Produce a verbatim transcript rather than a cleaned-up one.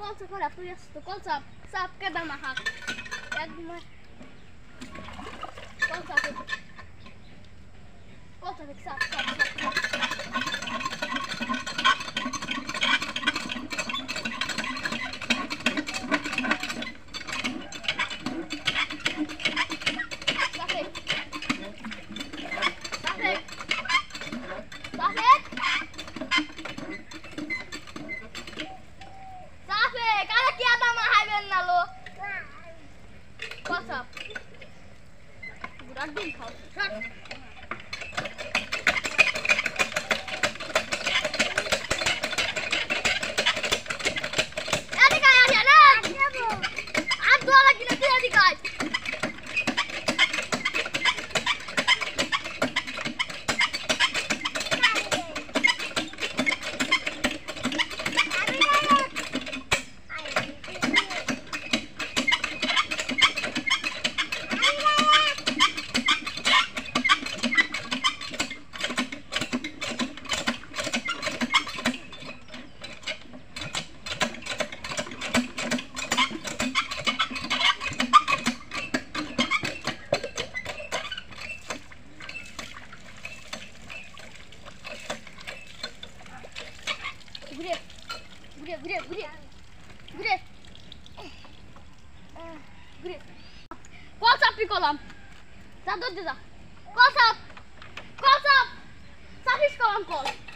কলসা করে তুই আসছ তো কলসা সাপ কেদা মাখা একদম কলসা কলসা সাপ সাপ What's up? Budak din kau. Shut. Antic aja dia nak. Ab dua lagi nanti Antic aja. Gede, gede, gede, gede, gede, gede. Kol sapi kolam, satu aja. Kol sap, kol sap, sapis kolam kol.